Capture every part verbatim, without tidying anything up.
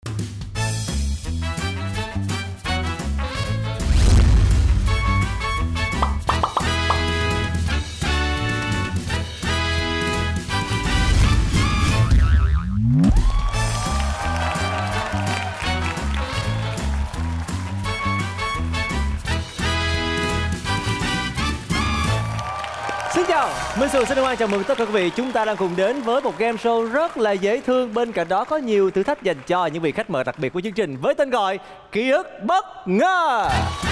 Xin chào, Minh Sù xin hoan chào mừng tất cả quý vị. Chúng ta đang cùng đến với một game show rất là dễ thương. Bên cạnh đó có nhiều thử thách dành cho những vị khách mời đặc biệt của chương trình với tên gọi Ký ức bất ngờ.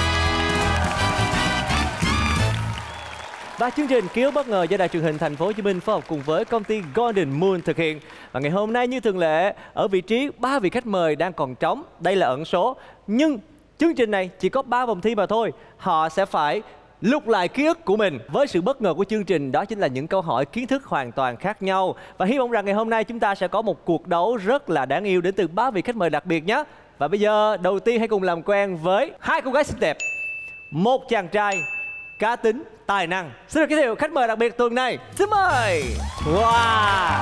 Và chương trình Ký ức bất ngờ do Đài truyền hình Thành phố Hồ Chí Minh phối hợp cùng với công ty Golden Moon thực hiện. Và ngày hôm nay như thường lệ, ở vị trí ba vị khách mời đang còn trống. Đây là ẩn số. Nhưng chương trình này chỉ có ba vòng thi mà thôi. Họ sẽ phải lục lại ký ức của mình. Với sự bất ngờ của chương trình đó chính là những câu hỏi kiến thức hoàn toàn khác nhau. Và hy vọng rằng ngày hôm nay chúng ta sẽ có một cuộc đấu rất là đáng yêu đến từ ba vị khách mời đặc biệt nhé. Và bây giờ đầu tiên hãy cùng làm quen với hai cô gái xinh đẹp, một chàng trai cá tính tài năng. Xin được giới thiệu khách mời đặc biệt tuần này. Xin mời. Wow.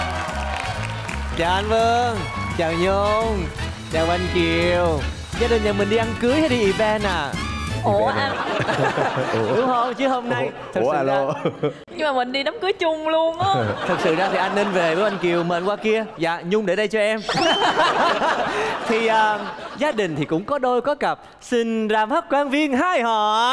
Chào anh Vương, chào Nhung, chào anh Kiều. Gia đình nhà mình đi ăn cưới hay đi event à? Ủa anh đúng không? Chứ hôm nay thật Ủa sự alo ra... nhưng mà mình đi đám cưới chung luôn á. Thật sự ra thì anh nên về với anh Kiều, mời anh qua kia. Dạ, Nhung để đây cho em. Thì uh, gia đình thì cũng có đôi có cặp, xin ra mắt quan viên hai họ.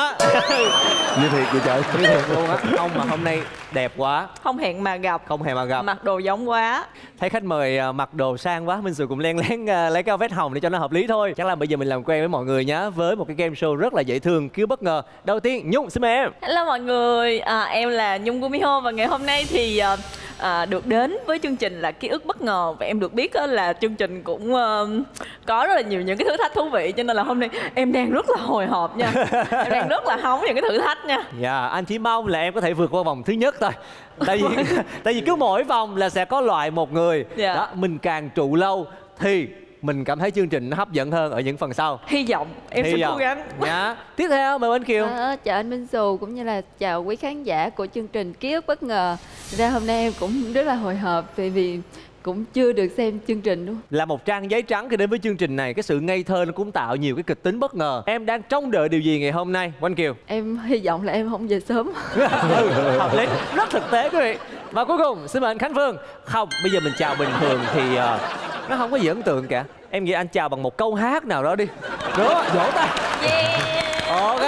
như thiệt vậy trời. Như thiệt luôn á. Không mà hôm nay đẹp quá. Không hẹn mà gặp. Không hẹn mà gặp. Mặc đồ giống quá. Thấy khách mời uh, mặc đồ sang quá, Minh Sù cũng len lén uh, lấy cái vest hồng để cho nó hợp lý thôi. Chắc là bây giờ mình làm quen với mọi người nhé, với một cái game show rất là dễ thương, Ký ức bất ngờ. Đầu tiên Nhung, xin mời em. Hello mọi người, à, em là Nhung Gumiho và ngày hôm nay thì à, à, được đến với chương trình là Ký ức bất ngờ. Và em được biết á, là chương trình cũng uh, có rất là nhiều những cái thử thách thú vị, cho nên là hôm nay em đang rất là hồi hộp nha. Em đang rất là hóng những cái thử thách nha. Dạ, yeah, anh chỉ mong là em có thể vượt qua vòng thứ nhất thôi. Tại vì tại vì cứ mỗi vòng là sẽ có loại một người. Yeah. Đó, mình càng trụ lâu thì mình cảm thấy chương trình nó hấp dẫn hơn ở những phần sau. Hy vọng em Hy sẽ vọng. cố gắng. Dạ. Tiếp theo mời anh Kiều. À, chào anh Minh Sù cũng như là chào quý khán giả của chương trình Ký ức bất ngờ. Ra hôm nay em cũng rất là hồi hộp vì vì cũng chưa được xem chương trình luôn. Là một trang giấy trắng khi đến với chương trình này, cái sự ngây thơ nó cũng tạo nhiều cái kịch tính bất ngờ. Em đang trông đợi điều gì ngày hôm nay, Anh Kiều? Em hy vọng là em không về sớm. Ừ, hợp lý, rất thực tế quý vị. Và cuối cùng xin mời anh Khánh Phương. Không, bây giờ mình chào bình thường thì uh, nó không có gì ấn tượng cả. Em nghĩ anh chào bằng một câu hát nào đó đi. Đúng rồi, vỗ tay. Yeah. Ok.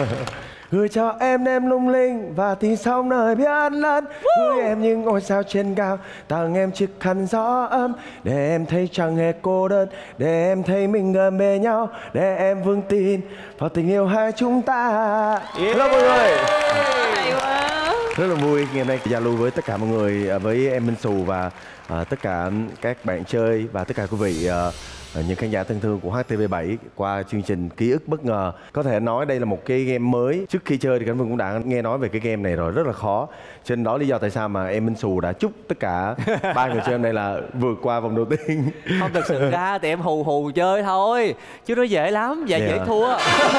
Gửi cho em đêm lung linh và tình sóng nơi biển lớn. Gửi em những ngôi sao trên cao, tặng em chiếc khăn gió ấm, để em thấy chẳng hề cô đơn, để em thấy mình gần bên nhau, để em vững tin vào tình yêu hai chúng ta. Yeah. Hello mọi người. Hay quá. Rất là vui ngày hôm nay giao lưu với tất cả mọi người, với em Minh Sù và uh, tất cả các bạn chơi và tất cả quý vị uh, những khán giả thân thương của hát tê vê bảy qua chương trình Ký ức bất ngờ. Có thể nói đây là một cái game mới. Trước khi chơi thì Khánh Vân cũng đã nghe nói về cái game này rồi, rất là khó. Cho nên đó lý do tại sao mà em Minh Sù đã chúc tất cả ba người chơi hôm nay là vượt qua vòng đầu tiên. Không, thật sự ra thì em hù hù chơi thôi, chứ nó dễ lắm và Yeah. dễ thua.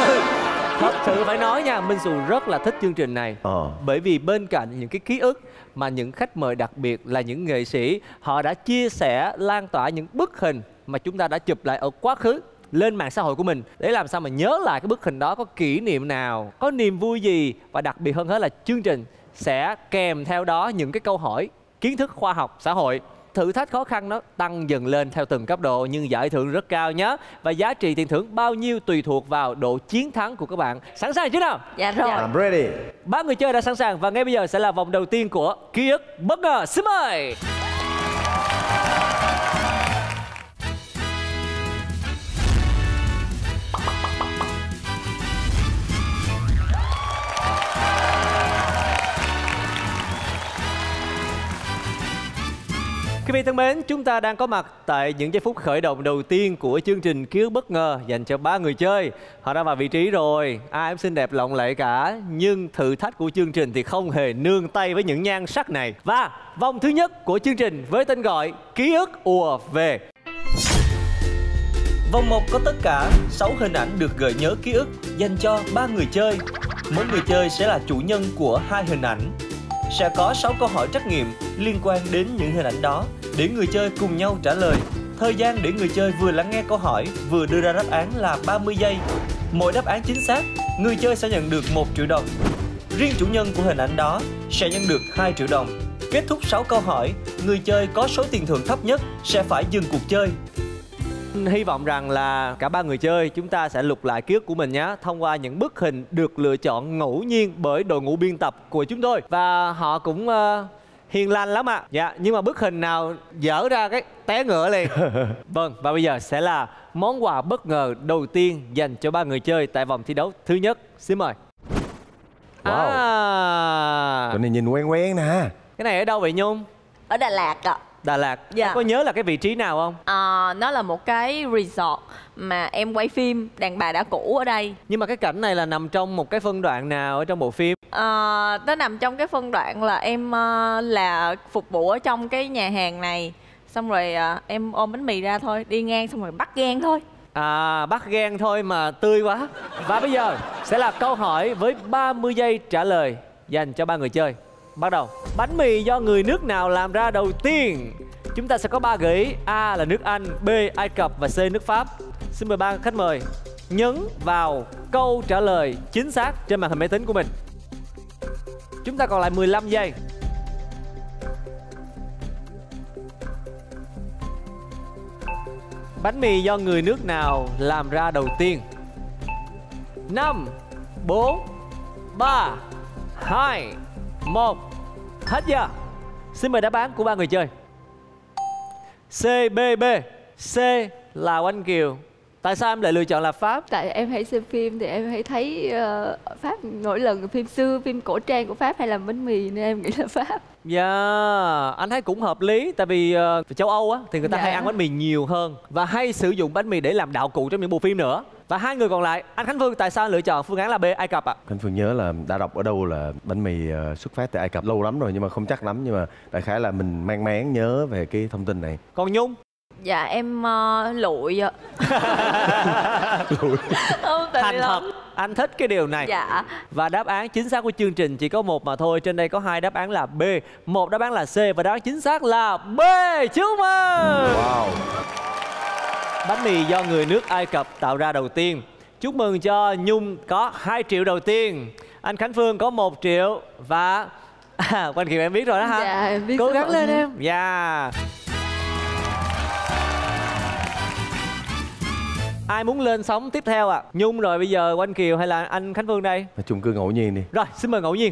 Thật sự phải nói nha, Minh Sù rất là thích chương trình này. Ờ. Bởi vì bên cạnh những cái ký ức mà những khách mời đặc biệt là những nghệ sĩ, họ đã chia sẻ, lan tỏa những bức hình mà chúng ta đã chụp lại ở quá khứ lên mạng xã hội của mình, để làm sao mà nhớ lại cái bức hình đó có kỷ niệm nào, có niềm vui gì. Và đặc biệt hơn hết là chương trình sẽ kèm theo đó những cái câu hỏi kiến thức khoa học xã hội. Thử thách khó khăn nó tăng dần lên theo từng cấp độ, nhưng giải thưởng rất cao nhé. Và giá trị tiền thưởng bao nhiêu tùy thuộc vào độ chiến thắng của các bạn. Sẵn sàng chứ nào? Dạ rồi. I'm ready. Ba người chơi đã sẵn sàng và ngay bây giờ sẽ là vòng đầu tiên của Ký ức bất ngờ. Xin mời. Quý vị thân mến, chúng ta đang có mặt tại những giây phút khởi động đầu tiên của chương trình Ký ức bất ngờ dành cho ba người chơi. Họ đã vào vị trí rồi, ai cũng xinh đẹp lộng lẫy cả. Nhưng thử thách của chương trình thì không hề nương tay với những nhan sắc này. Và vòng thứ nhất của chương trình với tên gọi Ký ức ùa về. Vòng một có tất cả sáu hình ảnh được gợi nhớ ký ức dành cho ba người chơi. Mỗi người chơi sẽ là chủ nhân của hai hình ảnh. Sẽ có sáu câu hỏi trắc nghiệm liên quan đến những hình ảnh đó để người chơi cùng nhau trả lời. Thời gian để người chơi vừa lắng nghe câu hỏi, vừa đưa ra đáp án là ba mươi giây. Mỗi đáp án chính xác, người chơi sẽ nhận được một triệu đồng. Riêng chủ nhân của hình ảnh đó sẽ nhận được hai triệu đồng. Kết thúc sáu câu hỏi, người chơi có số tiền thưởng thấp nhất sẽ phải dừng cuộc chơi. Hy vọng rằng là cả ba người chơi chúng ta sẽ lục lại ký ức của mình nhé, thông qua những bức hình được lựa chọn ngẫu nhiên bởi đội ngũ biên tập của chúng tôi. Và họ cũng uh, hiền lành lắm ạ. À. Dạ, nhưng mà bức hình nào dở ra cái té ngựa liền. Vâng, và bây giờ sẽ là món quà bất ngờ đầu tiên dành cho ba người chơi tại vòng thi đấu thứ nhất. Xin mời. Wow. À, Cái này nhìn quen quen nè. cái này ở đâu vậy Nhung? Ở Đà Lạt ạ. Đà Lạt. Dạ. Có nhớ là cái vị trí nào không? À, nó là một cái resort mà em quay phim Đàn Bà Đã Cũ ở đây. Nhưng mà cái cảnh này là nằm trong một cái phân đoạn nào ở trong bộ phim? À, nó nằm trong cái phân đoạn là em uh, là phục vụ ở trong cái nhà hàng này. Xong rồi uh, em ôm bánh mì ra thôi, đi ngang xong rồi bắt gan thôi. À, bắt gan thôi mà tươi quá. Và bây giờ sẽ là câu hỏi với ba mươi giây trả lời dành cho ba người chơi. Bắt đầu. Bánh mì do người nước nào làm ra đầu tiên? Chúng ta sẽ có ba gợi ý. A là nước Anh, B Ai Cập và C nước Pháp. Xin mời ba khách mời nhấn vào câu trả lời chính xác trên màn hình máy tính của mình. Chúng ta còn lại mười lăm giây. Bánh mì do người nước nào làm ra đầu tiên? Năm, bốn, ba, hai, một. Hết giờ. Xin mời đáp án của ba người chơi. C, B, B. C là Oanh Kiều. Tại sao em lại lựa chọn là Pháp? Tại em hay xem phim thì em hay thấy uh, Pháp mỗi lần phim xưa, phim cổ trang của Pháp hay làm bánh mì nên em nghĩ là Pháp. Dạ, yeah, anh thấy cũng hợp lý. Tại vì uh, châu Âu á thì người ta dạ. hay ăn bánh mì nhiều hơn và hay sử dụng bánh mì để làm đạo cụ trong những bộ phim nữa. Và hai người còn lại, anh Khánh Phương tại sao lựa chọn phương án là B, Ai Cập ạ? À? Khánh Phương nhớ là đã đọc ở đâu là bánh mì uh, xuất phát từ Ai Cập lâu lắm rồi nhưng mà không chắc lắm, nhưng mà đại khái là mình mang máng nhớ về cái thông tin này. Còn Nhung? Dạ em uh, lụi ạ. Lụi. Không, tại Thành vì thật, là... anh thích cái điều này. Dạ. Và đáp án chính xác của chương trình chỉ có một mà thôi. Trên đây có hai đáp án là B, một đáp án là C và đáp án chính xác là B. Chúc mừng. Wow. Bánh mì do người nước Ai Cập tạo ra đầu tiên. Chúc mừng cho Nhung có hai triệu đầu tiên, anh Khánh Phương có một triệu và à, Quanh Kiều em biết rồi đó ha. Dạ em biết. Cố gắng lên em. Dạ. Yeah. Ai muốn lên sóng tiếp theo ạ? À? Nhung rồi bây giờ Quanh Kiều hay là anh Khánh Phương đây? Nói chung cứ ngẫu nhiên đi. Rồi, xin mời ngẫu nhiên.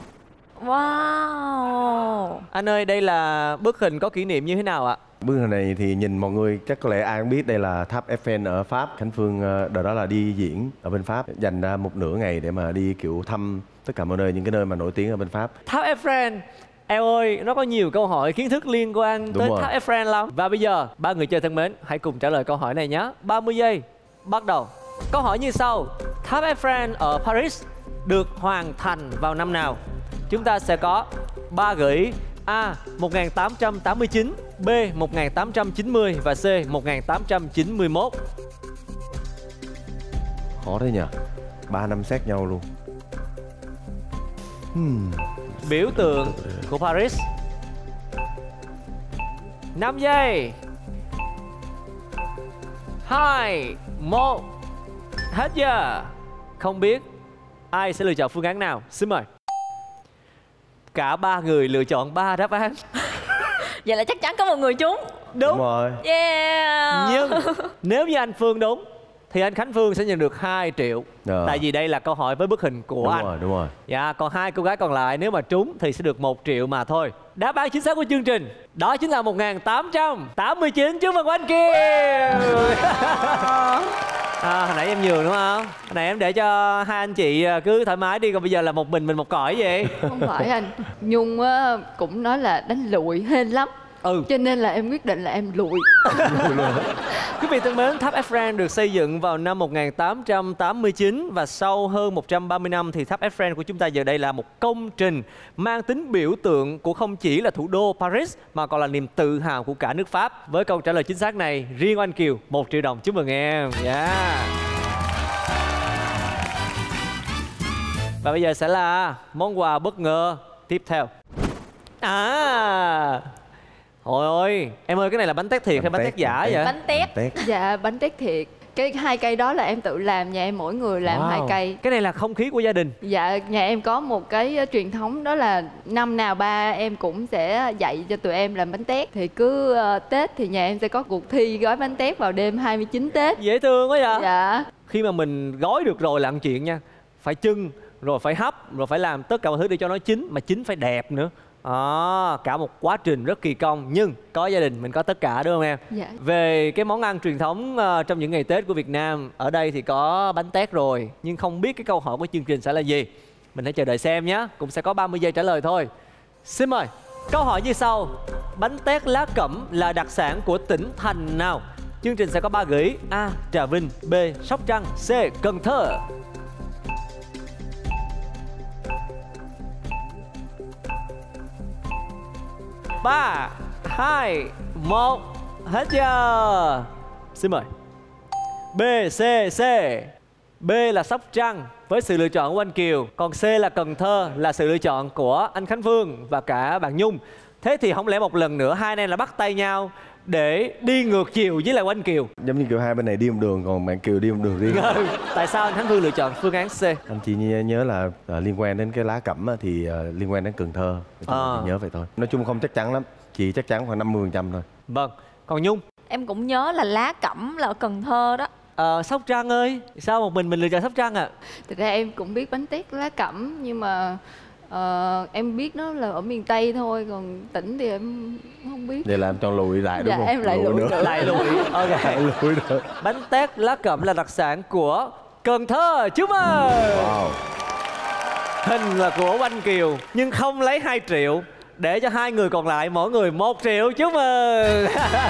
Wow. Anh ơi, đây là bức hình có kỷ niệm như thế nào ạ? Bức hình này thì nhìn mọi người chắc có lẽ ai cũng biết đây là tháp Eiffel ở Pháp. Khánh Phương đợt đó là đi diễn ở bên Pháp, dành ra một nửa ngày để mà đi kiểu thăm tất cả mọi nơi, những cái nơi mà nổi tiếng ở bên Pháp. Tháp Eiffel. Eo ơi, nó có nhiều câu hỏi kiến thức liên quan Đúng tới rồi. tháp Eiffel lắm. Và bây giờ, ba người chơi thân mến, hãy cùng trả lời câu hỏi này nhé. ba mươi giây, bắt đầu. Câu hỏi như sau. Tháp Eiffel ở Paris được hoàn thành vào năm nào? Chúng ta sẽ có ba gợi ý. A. một nghìn tám trăm tám mươi chín, B. một nghìn tám trăm chín mươi và C. một nghìn tám trăm chín mươi mốt. Khó thế nhỉ? Ba năm sát nhau luôn. Hmm. Biểu tượng của Paris. năm giây. Hai, một. Hết giờ. Không biết ai sẽ lựa chọn phương án nào. Xin mời. Cả ba người lựa chọn ba đáp án. Vậy là chắc chắn có một người trúng. Đúng, Đúng rồi. Yeah. nhưng nếu như anh Phương đúng thì anh Khánh Phương sẽ nhận được hai triệu. Ờ. Tại vì đây là câu hỏi với bức hình của Đúng anh. rồi, đúng rồi. Dạ, còn hai cô gái còn lại nếu mà trúng thì sẽ được một triệu mà thôi. Đáp án chính xác của chương trình đó chính là một nghìn tám trăm tám mươi chín. Chúc mừng anh Kiều. À, hồi nãy em nhường đúng không? Hồi nãy em để cho hai anh chị cứ thoải mái đi, còn bây giờ là một mình mình một cõi vậy. Không phải anh. Nhung á, cũng nói là đánh lụi hên lắm. Ừ. Cho nên là em quyết định là em lụi. Quý vị thân mến, tháp Eiffel được xây dựng vào năm một nghìn tám trăm tám mươi chín và sau hơn một trăm ba mươi năm thì tháp Eiffel của chúng ta giờ đây là một công trình mang tính biểu tượng của không chỉ là thủ đô Paris mà còn là niềm tự hào của cả nước Pháp. Với câu trả lời chính xác này, riêng Oanh Kiều một triệu đồng. Chúc mừng em. Yeah. Và bây giờ sẽ là món quà bất ngờ tiếp theo. À, Ôi ôi, em ơi cái này là bánh tét thiệt hay bánh tét giả vậy? Bánh tét. Dạ bánh tét thiệt. Cái hai cây đó là em tự làm, nhà em mỗi người làm Wow. hai cây. Cái này là không khí của gia đình. Dạ nhà em có một cái uh, truyền thống đó là năm nào ba em cũng sẽ dạy cho tụi em làm bánh tét. Thì cứ uh, Tết thì nhà em sẽ có cuộc thi gói bánh tét vào đêm hai mươi chín Tết. Dễ thương quá vậy. Dạ. Khi mà mình gói được rồi là một chuyện nha. Phải chưng, rồi phải hấp, rồi phải làm tất cả mọi thứ để cho nó chín. Mà chín phải đẹp nữa. À, cả một quá trình rất kỳ công. Nhưng có gia đình mình có tất cả đúng không em? Dạ. Về cái món ăn truyền thống uh, trong những ngày Tết của Việt Nam, ở đây thì có bánh tét rồi. Nhưng không biết cái câu hỏi của chương trình sẽ là gì. Mình hãy chờ đợi xem nhé. Cũng sẽ có ba mươi giây trả lời thôi. Xin mời. Câu hỏi như sau. Bánh tét lá cẩm là đặc sản của tỉnh thành nào? Chương trình sẽ có ba gợi ý. A. Trà Vinh, B. Sóc Trăng, C. Cần Thơ. Ba, hai, một, hết giờ. Xin mời. B, C, C. B là Sóc Trăng với sự lựa chọn của anh Kiều. Còn C là Cần Thơ là sự lựa chọn của anh Khánh Phương và cả bạn Nhung. Thế thì không lẽ một lần nữa hai anh em là bắt tay nhau để đi ngược chiều với lại anh Kiều? Giống như kiểu hai bên này đi một đường còn bạn Kiều đi một đường riêng. Tại sao anh Khánh Phương lựa chọn phương án C? Anh chỉ nhớ, nhớ là uh, liên quan đến cái lá cẩm á, thì uh, liên quan đến Cần Thơ. À. Chỉ nhớ vậy thôi. Nói chung không chắc chắn lắm, chỉ chắc chắn khoảng năm mươi phần trăm thôi. Vâng. Còn Nhung? Em cũng nhớ là lá cẩm là ở Cần Thơ đó. Ờ, Sóc Trăng ơi, sao một mình mình lựa chọn Sóc Trăng ạ? À? Thực ra em cũng biết bánh tét lá cẩm nhưng mà uh, em biết nó là ở miền Tây thôi, còn tỉnh thì em không biết. Để làm cho lùi lại đúng Dạ, không? em lại lùi nữa. Lại lùi. Ok. Lại lùi nữa. Bánh tét lá cẩm là đặc sản của Cần Thơ. Chúc mừng. Wow. Hình là của Oanh Kiều nhưng không lấy hai triệu, để cho hai người còn lại mỗi người một triệu. Chúc mừng.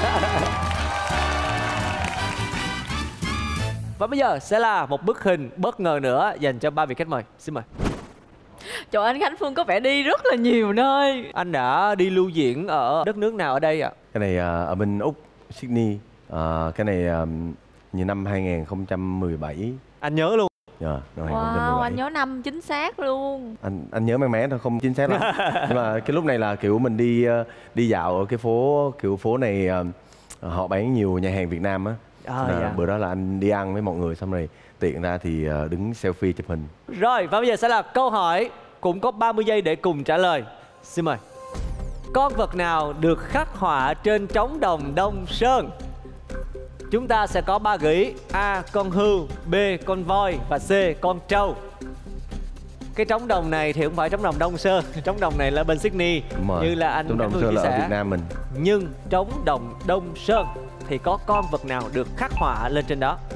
Và bây giờ sẽ là một bức hình bất ngờ nữa dành cho ba vị khách mời. Xin mời. Trời, anh Khánh Phương có vẻ đi rất là nhiều nơi. Anh đã đi lưu diễn ở đất nước nào ở đây ạ? À? Cái này uh, ở bên Úc, Sydney. Uh, cái này uh, như năm hai không một bảy. Anh nhớ luôn. Yeah, năm Wow, anh nhớ năm chính xác luôn. Anh anh nhớ mang máng thôi, không chính xác lắm. Nhưng mà cái lúc này là kiểu mình đi uh, đi dạo ở cái phố, kiểu phố này uh, họ bán nhiều nhà hàng Việt Nam á. À, à, dạ. Bữa đó là anh đi ăn với mọi người xong rồi tiện ra thì uh, đứng selfie chụp hình. Rồi và bây giờ sẽ là câu hỏi, cũng có ba mươi giây để cùng trả lời. Xin mời. Con vật nào được khắc họa trên trống đồng Đông Sơn? Chúng ta sẽ có ba gợi ý. A. Con hươu, B. Con voi và C. Con trâu. Cái trống đồng này thì không phải trống đồng Đông Sơn. Trống đồng này là bên Sydney. Như là anh trống đồng Phương Sơn chia là sẻ. ở Việt Nam mình. Nhưng trống đồng Đông Sơn thì có con vật nào được khắc họa lên trên đó?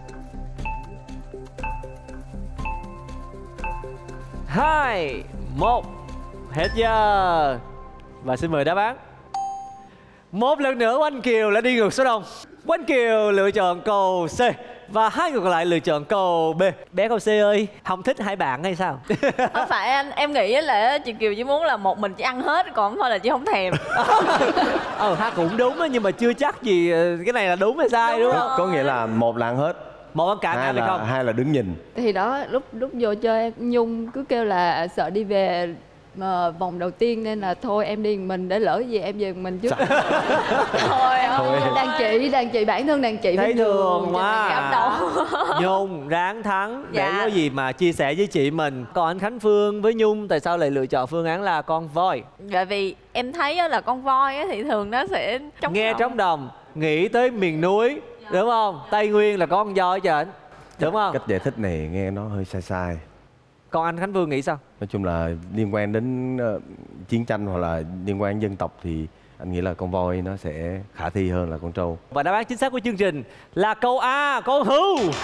Hai, một, hết giờ. Và xin mời đáp án. Một lần nữa Oanh Kiều đã đi ngược số đông. Oanh Kiều lựa chọn câu C và hai người còn lại lựa chọn câu B. Bé câu C ơi, không thích hai bạn hay sao? Không phải anh, em nghĩ là chị Kiều chỉ muốn là một mình chị ăn hết, còn thôi là chị không thèm. Ờ ha, cũng đúng á, nhưng mà chưa chắc gì cái này là đúng hay sai đúng, đúng không? Có nghĩa là một là ăn hết, một ăn cạn hai hay là không? hai là đứng nhìn. Thì đó, lúc lúc vô chơi Nhung cứ kêu là sợ đi về mà vòng đầu tiên nên là thôi em đi một mình, để lỡ gì em về một mình trước. Thôi ơi, Đàn chị, đàn chị bản thân đàn chị Thấy bên thương đường, quá. cảm động. Nhung ráng thắng để Dạ. có gì mà chia sẻ với chị mình. Còn anh Khánh Phương với Nhung tại sao lại lựa chọn phương án là con voi? Bởi vì em thấy á, là con voi á, thì thường nó sẽ trống Nghe đồng. trống đồng nghĩ tới miền núi đúng không? Tây Nguyên là có con voi chứ đúng không? Cách giải thích này nghe nó hơi sai sai. Còn anh Khánh Phương nghĩ sao? Nói chung là liên quan đến uh, chiến tranh hoặc là liên quan đến dân tộc thì anh nghĩ là con voi nó sẽ khả thi hơn là con trâu. Và đáp án chính xác của chương trình là câu A, con hươu. Oh,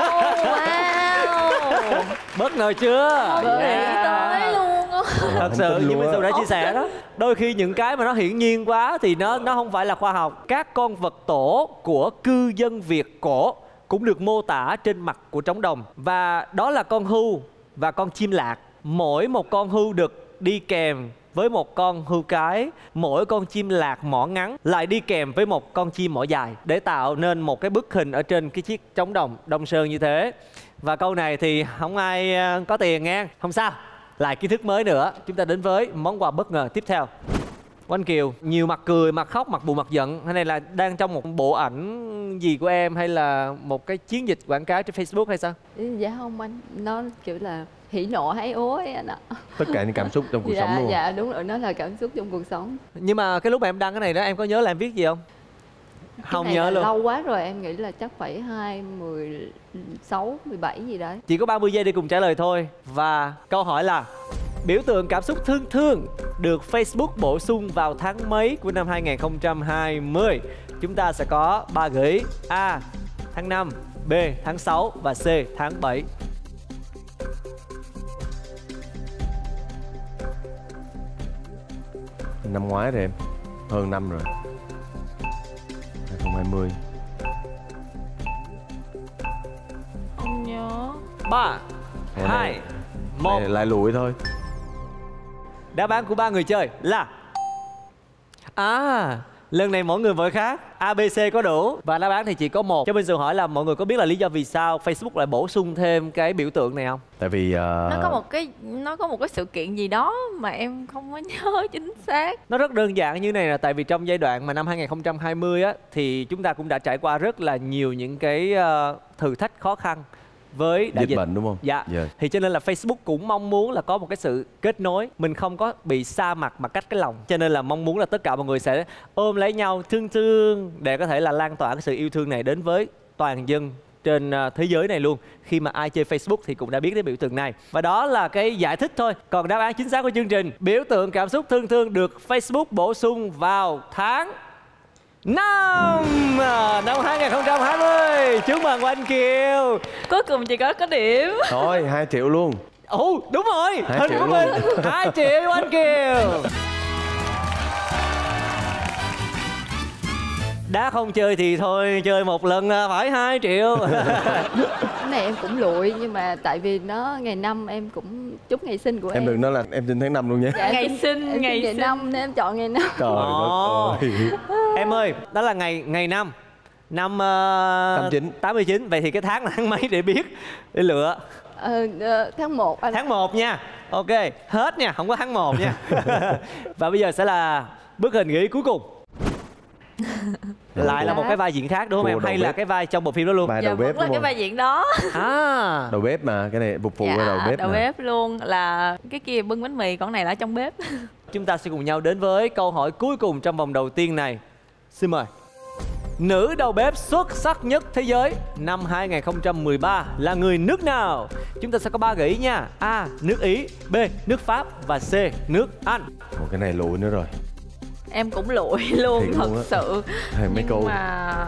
wow. Bất ngờ chưa? Bởi Yeah. tới luôn á. Thật sự như Minh Xu đã chia sẻ đó, đôi khi những cái mà nó hiển nhiên quá thì nó nó không phải là khoa học. Các con vật tổ của cư dân Việt cổ cũng được mô tả trên mặt của trống đồng, và đó là con hươu và con chim lạc. Mỗi một con hươu đực đi kèm với một con hươu cái, mỗi con chim lạc mỏ ngắn lại đi kèm với một con chim mỏ dài, để tạo nên một cái bức hình ở trên cái chiếc trống đồng Đông Sơn như thế. Và câu này thì không ai có tiền nghe, không sao. Lại kiến thức mới nữa, chúng ta đến với món quà bất ngờ tiếp theo. Oanh Kiều, nhiều mặt cười, mặt khóc, mặt buồn, mặt giận. Hay này là đang trong một bộ ảnh gì của em hay là một cái chiến dịch quảng cáo trên Facebook hay sao? Dạ không anh, nó kiểu là hỉ nộ hái ố ấy anh ạ. Tất cả những cảm xúc trong cuộc dạ, sống luôn. Dạ đúng rồi, nó là cảm xúc trong cuộc sống. Nhưng mà cái lúc mà em đăng cái này đó, em có nhớ là em viết gì không? Cái Không này nhớ là luôn. lâu quá rồi, em nghĩ là chắc phải hai, mười sáu, mười bảy gì đấy. Chỉ có ba mươi giây để cùng trả lời thôi. Và câu hỏi là biểu tượng cảm xúc thương thương được Facebook bổ sung vào tháng mấy của năm hai nghìn không trăm hai mươi? Chúng ta sẽ có ba gợi ý: A. Tháng năm, B. Tháng sáu và C. Tháng bảy. Năm ngoái rồi em, hơn năm rồi. hai không hai không. Không nhớ. Ba, Này, hai, này. một. Này lại lùi thôi. Đáp án của ba người chơi là à, lần này mỗi người mỗi khác. A, B, C có đủ và đáp án thì chỉ có một. Cho Minh Sương hỏi là mọi người có biết là lý do vì sao Facebook lại bổ sung thêm cái biểu tượng này không? Tại vì uh, Nó có một cái nó có một cái sự kiện gì đó mà em không có nhớ chính xác. Nó rất đơn giản như này là tại vì trong giai đoạn mà năm hai nghìn không trăm hai mươi á, thì chúng ta cũng đã trải qua rất là nhiều những cái uh, thử thách khó khăn với đại dịch dịch bệnh đúng không? Dạ. Yes. Thì cho nên là Facebook cũng mong muốn là có một cái sự kết nối, mình không có bị xa mặt mà cách cái lòng. Cho nên là mong muốn là tất cả mọi người sẽ ôm lấy nhau, thương thương để có thể là lan tỏa cái sự yêu thương này đến với toàn dân trên thế giới này luôn. Khi mà ai chơi Facebook thì cũng đã biết đến biểu tượng này. Và đó là cái giải thích thôi. Còn đáp án chính xác của chương trình, biểu tượng cảm xúc thương thương được Facebook bổ sung vào tháng năm năm hai nghìn không trăm hai mươi. Chúc mừng Oanh Kiều. Cuối cùng chỉ có có điểm. Thôi hai triệu luôn. Ồ đúng rồi, Hai hình triệu của luôn. mình hai triệu Oanh Kiều. Đã không chơi thì thôi, chơi một lần phải hai triệu. Cái này em cũng lụi, nhưng mà tại vì nó ngày năm em cũng chúc ngày sinh của em. Em đừng nói là em sinh tháng năm luôn nhé. Dạ, em Ngày sinh- sinh, em ngày sinh ngày sinh. năm nên em chọn ngày năm. Trời Ồ. đất ơi. Em ơi, đó là ngày ngày năm năm uh, tám mươi chín. tám mươi chín. Vậy thì cái tháng là tháng mấy để biết, để lựa. Ờ, ờ, tháng một anh. Tháng một nha. Ok, hết nha, không có tháng một nha. Và bây giờ sẽ là bức hình gợi ý cuối cùng. Lại là một cái vai diễn khác đúng không Cô em? đầu Hay là bếp. cái vai trong bộ phim đó luôn? Vai Dạ đầu vẫn bếp là đúng cái không? vai diễn đó. À, Đầu bếp mà, cái này phục vụ cái đầu bếp đầu mà. bếp luôn, là cái kia bưng bánh mì, còn này là ở trong bếp. chúng ta sẽ cùng nhau đến với câu hỏi cuối cùng trong vòng đầu tiên này. Xin mời. Nữ đầu bếp xuất sắc nhất thế giới năm hai nghìn không trăm mười ba là người nước nào? Chúng ta sẽ có ba gợi ý nha. A. Nước Ý, B. Nước Pháp và C. Nước Anh. Ồ, cái này lùi nữa rồi. Em cũng lụi luôn, Thiệt thật luôn á. sự. Hay mấy Nhưng câu. mà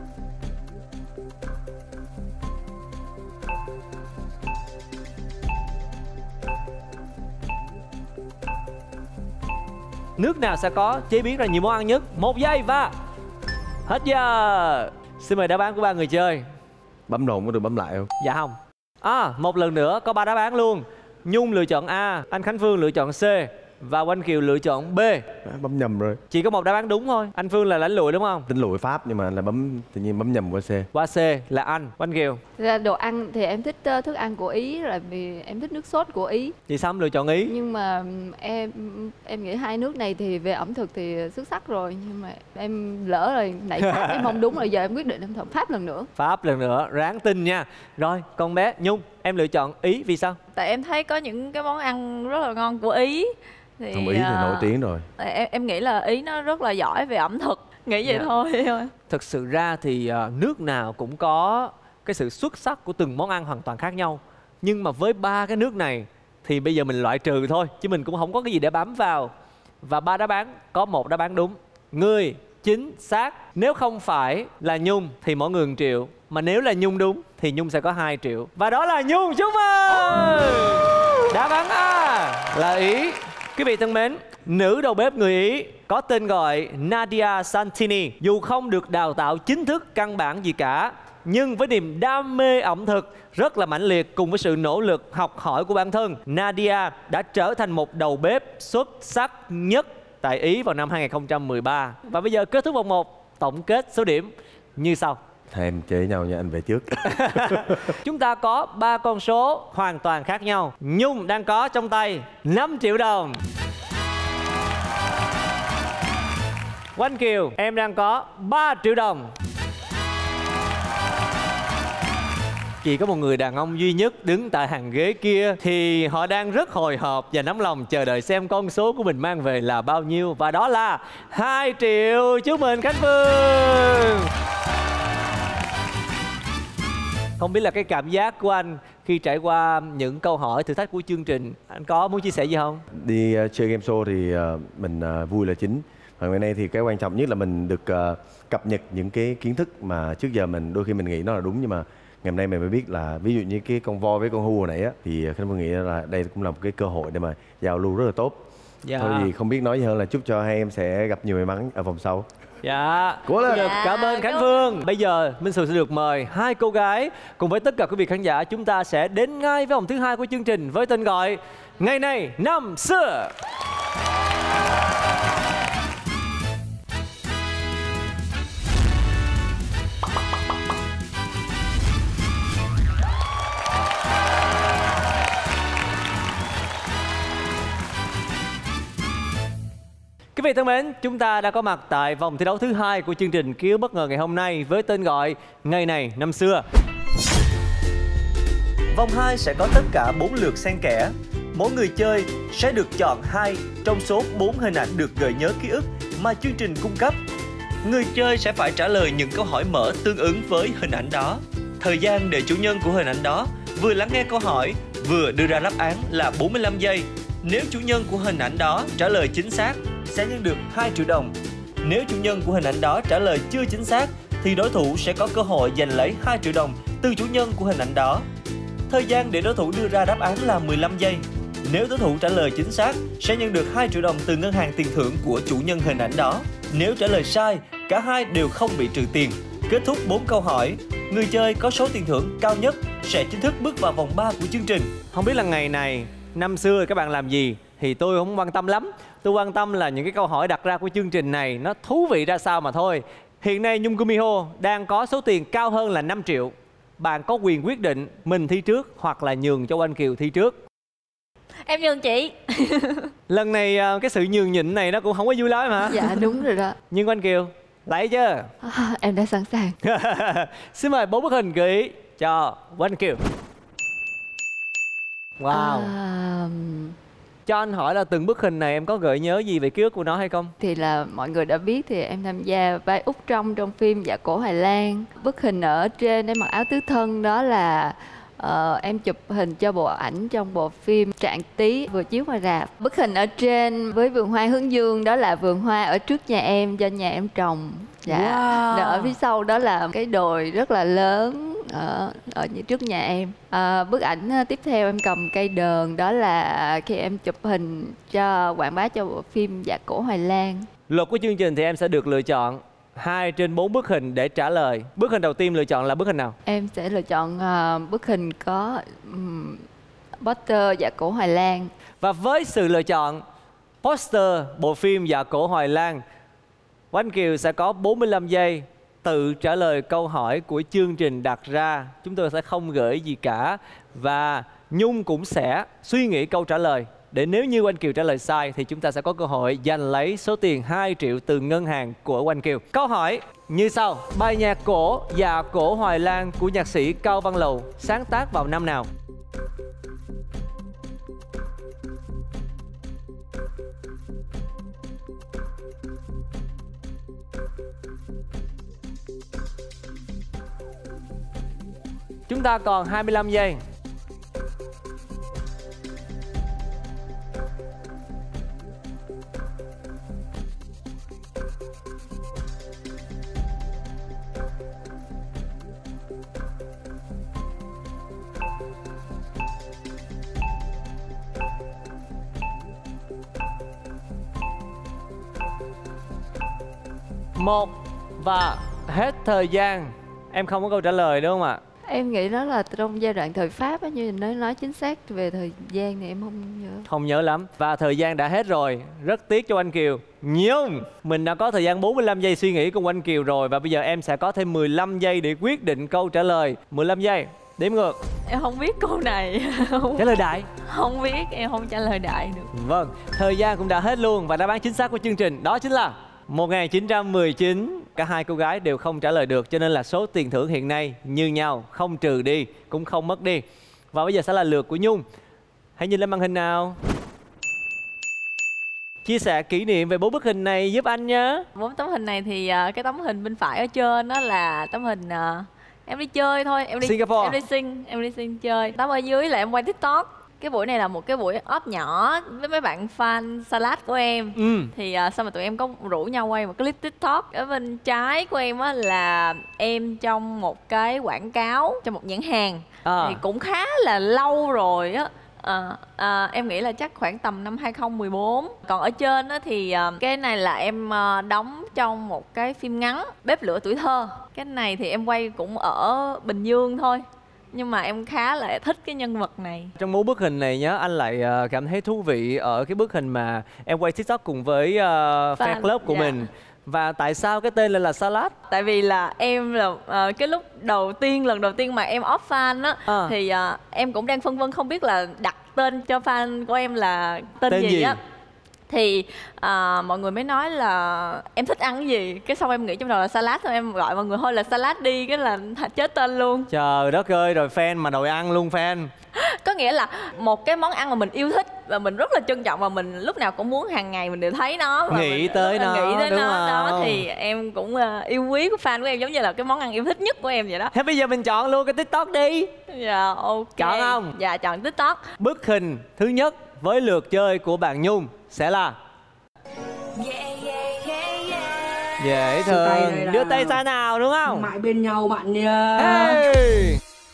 Nước nào sẽ có chế biến ra nhiều món ăn nhất? Một giây và hết giờ. Xin mời đáp án của ba người chơi. Bấm đồn có được bấm lại không? Dạ không. À, một lần nữa có ba đáp án luôn. Nhung lựa chọn A, anh Khánh Phương lựa chọn C và Oanh Kiều lựa chọn B. À, bấm nhầm rồi. Chỉ có một đáp án đúng thôi. Anh Phương là lãnh lùi đúng không? Tính lùi Pháp nhưng mà là bấm tự nhiên bấm nhầm qua C. Qua C là anh. Oanh Kiều. Ra đồ ăn thì em thích ờ, thức ăn của Ý, là vì em thích nước sốt của Ý. Chị Sâm lựa chọn Ý. Nhưng mà ừm, em em nghĩ hai nước này thì về ẩm thực thì xuất sắc rồi, nhưng mà em lỡ rồi nãy Pháp em không đúng rồi, giờ em quyết định em chọn Pháp lần nữa. Pháp lần nữa, ráng tin nha. Rồi, con bé Nhung, em lựa chọn Ý vì sao? tại em thấy có những cái món ăn rất là ngon của Ý. Thì, Không, Ý thì à, nổi tiếng rồi. tại Em, em nghĩ là Ý nó rất là giỏi về ẩm thực. Nghĩ vậy Dạ. thôi. Thực sự ra thì à, nước nào cũng có cái sự xuất sắc của từng món ăn hoàn toàn khác nhau. Nhưng mà với ba cái nước này thì bây giờ mình loại trừ thôi, chứ mình cũng không có cái gì để bám vào. Và ba đáp án có một đáp án đúng. Người chính xác. Nếu không phải là Nhung thì mỗi người một triệu. Mà nếu là Nhung đúng thì Nhung sẽ có hai triệu. Và đó là Nhung. Chúc mừng. Đáp án A là Ý. Quý vị thân mến, nữ đầu bếp người Ý có tên gọi Nadia Santini. Dù không được đào tạo chính thức căn bản gì cả, nhưng với niềm đam mê ẩm thực rất là mãnh liệt cùng với sự nỗ lực học hỏi của bản thân, Nadia đã trở thành một đầu bếp xuất sắc nhất tại Ý vào năm hai nghìn không trăm mười ba. Và bây giờ kết thúc vòng một, tổng kết số điểm như sau. Hai em chế nhau nha, anh về trước. Chúng ta có ba con số hoàn toàn khác nhau. Nhung đang có trong tay năm triệu đồng. Oanh Kiều, em đang có ba triệu đồng. Chỉ có một người đàn ông duy nhất đứng tại hàng ghế kia thì họ đang rất hồi hộp và nóng lòng chờ đợi xem con số của mình mang về là bao nhiêu. Và đó là hai triệu. Chúc mừng Khánh Phương. Không biết là cái cảm giác của anh khi trải qua những câu hỏi thử thách của chương trình, anh có muốn chia sẻ gì không? Đi uh, chơi game show thì uh, mình uh, vui là chính. Và ngày nay thì cái quan trọng nhất là mình được uh, cập nhật những cái kiến thức mà trước giờ mình đôi khi mình nghĩ nó là đúng, nhưng mà ngày hôm nay mình mới biết là ví dụ như cái con voi với con hươu hồi nãy á, thì Khánh Phương nghĩ là đây cũng là một cái cơ hội để mà giao lưu rất là tốt. Dạ. Thôi thì không biết nói gì hơn là chúc cho hai em sẽ gặp nhiều may mắn ở vòng sau. Dạ, cố lên. Dạ. Cảm ơn Khánh Phương. Bây giờ Minh Sù sẽ được mời hai cô gái cùng với tất cả quý vị khán giả, chúng ta sẽ đến ngay với vòng thứ hai của chương trình với tên gọi Ngày này năm xưa. Quý vị thân mến, chúng ta đã có mặt tại vòng thi đấu thứ hai của chương trình Ký ức bất ngờ ngày hôm nay với tên gọi Ngày này năm xưa. Vòng hai sẽ có tất cả bốn lượt xen kẽ. Mỗi người chơi sẽ được chọn hai trong số bốn hình ảnh được gợi nhớ ký ức mà chương trình cung cấp. Người chơi sẽ phải trả lời những câu hỏi mở tương ứng với hình ảnh đó. Thời gian để chủ nhân của hình ảnh đó vừa lắng nghe câu hỏi, vừa đưa ra đáp án là bốn mươi lăm giây. Nếu chủ nhân của hình ảnh đó trả lời chính xác, sẽ nhận được hai triệu đồng. Nếu chủ nhân của hình ảnh đó trả lời chưa chính xác, thì đối thủ sẽ có cơ hội giành lấy hai triệu đồng từ chủ nhân của hình ảnh đó. Thời gian để đối thủ đưa ra đáp án là mười lăm giây. Nếu đối thủ trả lời chính xác, sẽ nhận được hai triệu đồng từ ngân hàng tiền thưởng của chủ nhân hình ảnh đó. Nếu trả lời sai, cả hai đều không bị trừ tiền. Kết thúc bốn câu hỏi, người chơi có số tiền thưởng cao nhất sẽ chính thức bước vào vòng ba của chương trình. Không biết là ngày này, năm xưa các bạn làm gì thì tôi không quan tâm lắm. Tôi quan tâm là những cái câu hỏi đặt ra của chương trình này nó thú vị ra sao mà thôi. Hiện nay Nhung Kumiho đang có số tiền cao hơn là năm triệu. Bạn có quyền quyết định mình thi trước hoặc là nhường cho Oanh Kiều thi trước. Em nhường chị. Lần này cái sự nhường nhịn này nó cũng không có vui lắm hả? Dạ đúng rồi đó. Nhưng Oanh Kiều, lấy chưa? À, em đã sẵn sàng. Xin mời bốn bức hình gợi ý cho Oanh Kiều. Wow. À, cho anh hỏi là từng bức hình này em có gợi nhớ gì về ký ức của nó hay không? Thì là mọi người đã biết thì em tham gia vai Út Trong trong phim Dạ Cổ Hoài Lan. Bức hình ở trên em mặc áo tứ thân đó là uh, em chụp hình cho bộ ảnh trong bộ phim Trạng Tí vừa chiếu ngoài rạp. Bức hình ở trên với vườn hoa hướng dương đó là vườn hoa ở trước nhà em do nhà em trồng. Dạ. Wow. Ở phía sau đó là cái đồi rất là lớn ở ở trước nhà em. À, bức ảnh tiếp theo em cầm cây đờn đó là khi em chụp hình cho quảng bá cho bộ phim Dạ Cổ Hoài Lan. Luật của chương trình thì em sẽ được lựa chọn hai trên bốn bức hình để trả lời. Bức hình đầu tiên lựa chọn là bức hình nào? Em sẽ lựa chọn uh, bức hình có um, poster Dạ Cổ Hoài Lan. Và với sự lựa chọn poster bộ phim Dạ Cổ Hoài Lan, Oanh Kiều sẽ có bốn mươi lăm giây tự trả lời câu hỏi của chương trình đặt ra. Chúng tôi sẽ không gửi gì cả. Và Nhung cũng sẽ suy nghĩ câu trả lời, để nếu như Oanh Kiều trả lời sai thì chúng ta sẽ có cơ hội giành lấy số tiền hai triệu từ ngân hàng của Oanh Kiều. Câu hỏi như sau: bài nhạc cổ Dạ Cổ Hoài Lan của nhạc sĩ Cao Văn Lầu sáng tác vào năm nào? Chúng ta còn hai mươi lăm giây. Một và hết thời gian. Em không có câu trả lời đúng không ạ? Em nghĩ đó là trong giai đoạn thời Pháp á, như nói nói chính xác về thời gian thì em không nhớ. Không nhớ lắm. Và thời gian đã hết rồi. Rất tiếc cho Oanh Kiều. Nhưng mình đã có thời gian bốn mươi lăm giây suy nghĩ cùng Oanh Kiều rồi. Và bây giờ em sẽ có thêm mười lăm giây để quyết định câu trả lời. mười lăm giây. Đếm ngược. Em không biết câu này. Trả lời đại. Không biết, em không trả lời đại được. Vâng, thời gian cũng đã hết luôn. Và đáp án chính xác của chương trình đó chính là một nghìn chín trăm mười chín. Cả hai cô gái đều không trả lời được, cho nên là số tiền thưởng hiện nay như nhau, không trừ đi cũng không mất đi. Và bây giờ sẽ là lượt của Nhung. Hãy nhìn lên màn hình nào. Chia sẻ kỷ niệm về bốn bức hình này giúp anh nhé. Bốn tấm hình này thì uh, cái tấm hình bên phải ở trên đó là tấm hình uh, em đi chơi thôi, em đi Singapore. em đi sing, em đi sing chơi. Tấm ở dưới là em quay TikTok. Cái buổi này là một cái buổi off nhỏ với mấy bạn fan salad của em. Ừ. Thì uh, xong rồi tụi em có rủ nhau quay một clip TikTok. Ở bên trái của em á là em trong một cái quảng cáo cho một nhãn hàng. À. Thì cũng khá là lâu rồi á. À, à, em nghĩ là chắc khoảng tầm năm hai không một bốn. Còn ở trên á thì à, cái này là em à, đóng trong một cái phim ngắn Bếp lửa tuổi thơ. Cái này thì em quay cũng ở Bình Dương thôi, nhưng mà em khá là thích cái nhân vật này. Trong bốn bức hình này nhớ, anh lại uh, cảm thấy thú vị ở cái bức hình mà em quay TikTok cùng với uh, fan, fan club của dạ. mình. Và tại sao cái tên lại là Salad? Tại vì là em là uh, cái lúc đầu tiên, lần đầu tiên mà em off fan á, à. thì uh, em cũng đang phân vân không biết là đặt tên cho fan của em là tên, tên gì, gì á. Thì à, mọi người mới nói là em thích ăn cái gì. Cái xong em nghĩ trong đầu là salad, xong em gọi mọi người thôi là salad đi, cái là chết tên luôn. Trời đất ơi, rồi fan mà đòi ăn luôn fan. Có nghĩa là một cái món ăn mà mình yêu thích và mình rất là trân trọng, và mình lúc nào cũng muốn hàng ngày mình đều thấy nó và nghĩ mình tới nó, nghĩ tới đúng nó không? Đó thì em cũng uh, yêu quý của fan của em giống như là cái món ăn yêu thích nhất của em vậy đó. Thế bây giờ mình chọn luôn cái TikTok đi. Dạ ok. Chọn không? Dạ chọn TikTok. Bức hình thứ nhất với lượt chơi của bạn Nhung sẽ là dễ thương. Đưa tay ra nào, đúng không? Mãi bên nhau bạn nha. Hey.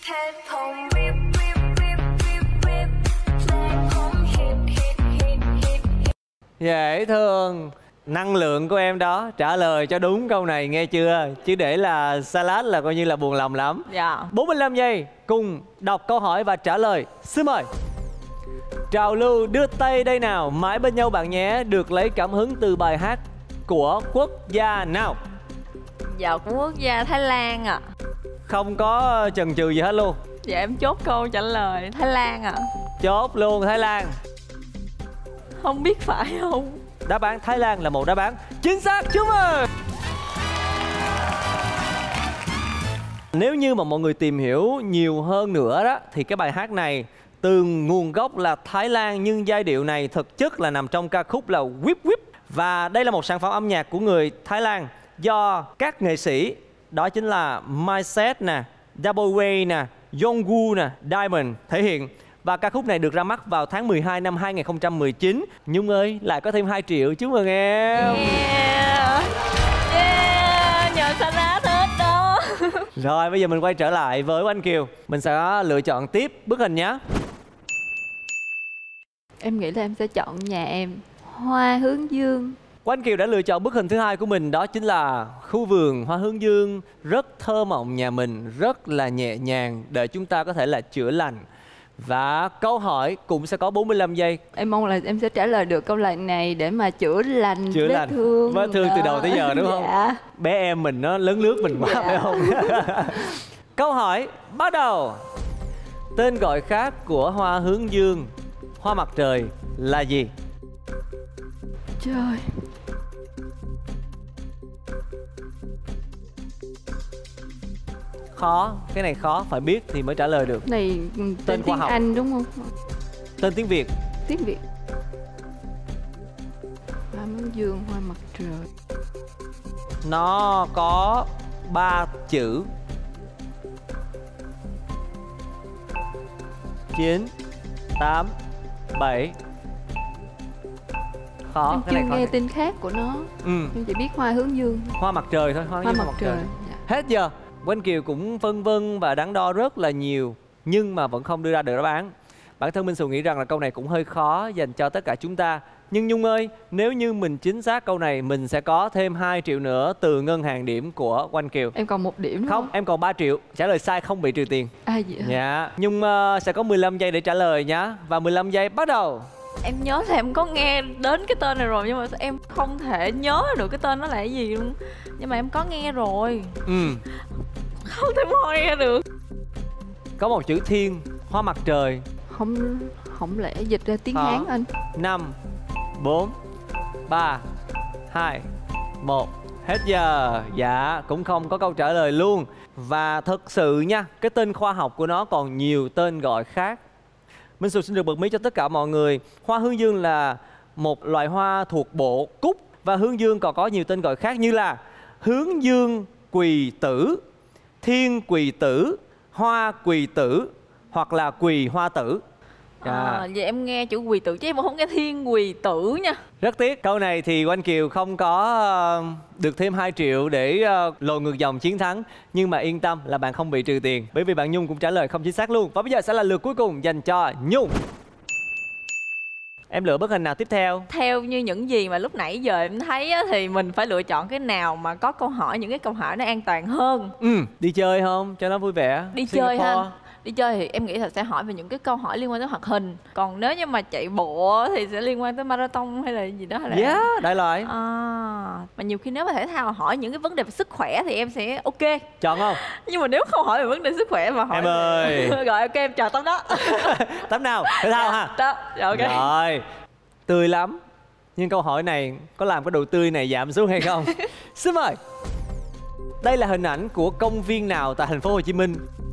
Dễ thương. Năng lượng của em đó, trả lời cho đúng câu này nghe chưa? Chứ để là salad là coi như là buồn lòng lắm. Dạ. bốn mươi lăm giây cùng đọc câu hỏi và trả lời. Xin mời. Trào lưu đưa tay đây nào, mãi bên nhau bạn nhé, được lấy cảm hứng từ bài hát của quốc gia nào? Dạ của quốc gia Thái Lan ạ. À. Không có chần chừ gì hết luôn. Dạ em chốt câu trả lời Thái Lan ạ. À. Chốt luôn Thái Lan. Không biết phải không? Đáp án Thái Lan là một đáp án chính xác. Chúc mừng. Nếu như mà mọi người tìm hiểu nhiều hơn nữa đó, thì cái bài hát này từ nguồn gốc là Thái Lan, nhưng giai điệu này thực chất là nằm trong ca khúc là Whip Whip. Và đây là một sản phẩm âm nhạc của người Thái Lan do các nghệ sĩ, đó chính là Myset nè, Double Way nè, Jongwoo nè, Diamond thể hiện. Và ca khúc này được ra mắt vào tháng mười hai năm hai nghìn không trăm mười chín. Nhung ơi, lại có thêm hai triệu, chúc mừng em. Yeah, yeah, nhờ salad hết đó. Rồi bây giờ mình quay trở lại với Oanh Kiều. Mình sẽ lựa chọn tiếp bức hình nhé. Em nghĩ là em sẽ chọn nhà em, Hoa Hướng Dương. Oanh Kiều đã lựa chọn bức hình thứ hai của mình, đó chính là khu vườn hoa hướng dương rất thơ mộng nhà mình, rất là nhẹ nhàng để chúng ta có thể là chữa lành. Và câu hỏi cũng sẽ có bốn mươi lăm giây. Em mong là em sẽ trả lời được câu lạc này để mà chữa lành chữa vết lành thương. vết thương từ đầu tới giờ đúng không? Dạ. Bé em mình nó lớn lướt mình quá, dạ. Phải không? Câu hỏi bắt đầu. Tên gọi khác của hoa hướng dương, hoa mặt trời là gì? Trời. Khó, cái này khó, phải biết thì mới trả lời được. Này tên, tên tiếng học. Anh đúng không? Tên tiếng Việt. Tiếng Việt. Hoa hướng dương, hoa mặt trời. Nó có ba chữ. Chín, tám, bảy. Khó. Em Cái chưa này khó nghe này. tên khác của nó. Ừ. Em chỉ biết hoa hướng dương. Hoa mặt trời thôi. Hoa, Hoa mặt, mặt trời. trời. Dạ. Hết giờ. Quanh Kiều cũng phân vân và đắn đo rất là nhiều, nhưng mà vẫn không đưa ra được đáp án. Bản thân Minh Sù nghĩ rằng là câu này cũng hơi khó dành cho tất cả chúng ta. Nhưng Nhung ơi, nếu như mình chính xác câu này, mình sẽ có thêm hai triệu nữa từ ngân hàng điểm của Oanh Kiều. Em còn một điểm đúng Không, không? em còn ba triệu. Trả lời sai không bị trừ tiền. À vậy hả? Dạ. Nhung uh, sẽ có mười lăm giây để trả lời nhá. Và mười lăm giây bắt đầu. Em nhớ là em có nghe đến cái tên này rồi, nhưng mà em không thể nhớ được cái tên nó là cái gì luôn. Nhưng mà em có nghe rồi. Ừ. Không thể moi ra được. Có một chữ thiên, hoa mặt trời. Không không lẽ dịch ra tiếng Khó. Hán anh? Năm, bốn, ba, hai, một. Hết giờ. Dạ, cũng không có câu trả lời luôn. Và thật sự nha, cái tên khoa học của nó còn nhiều tên gọi khác. Minh Xù xin được bật mí cho tất cả mọi người. Hoa hướng dương là một loại hoa thuộc bộ cúc. Và hướng dương còn có nhiều tên gọi khác như là hướng dương quỳ tử, thiên quỳ tử, hoa quỳ tử hoặc là quỳ hoa tử. À, à, vậy em nghe chữ quỳ tử chứ em không nghe thiên quỳ tử nha. Rất tiếc, câu này thì Oanh Kiều không có uh, được thêm hai triệu để uh, lội ngược dòng chiến thắng. Nhưng mà yên tâm là bạn không bị trừ tiền, bởi vì bạn Nhung cũng trả lời không chính xác luôn. Và bây giờ sẽ là lượt cuối cùng dành cho Nhung. Em lựa bức hình nào tiếp theo? Theo như những gì mà lúc nãy giờ em thấy á, thì mình phải lựa chọn cái nào mà có câu hỏi, những cái câu hỏi nó an toàn hơn. Ừ, đi chơi không? Cho nó vui vẻ. Đi Singapore. chơi ha. Đi chơi thì em nghĩ là sẽ hỏi về những cái câu hỏi liên quan tới hoạt hình. Còn nếu như mà chạy bộ thì sẽ liên quan tới marathon hay là gì đó hay là... Yeah, đại loại. À, mà nhiều khi nếu mà thể thao hỏi những cái vấn đề về sức khỏe thì em sẽ ok. Chọn không? Nhưng mà nếu không hỏi về vấn đề sức khỏe mà hỏi... Em ơi. Rồi ok, em chọn tấm đó. Tấm nào? Thể thao ha? Đó, rồi ok. Rồi. Tươi lắm. Nhưng câu hỏi này có làm cái độ tươi này giảm xuống hay không? Xin mời. Đây là hình ảnh của công viên nào tại thành phố Hồ Chí Minh?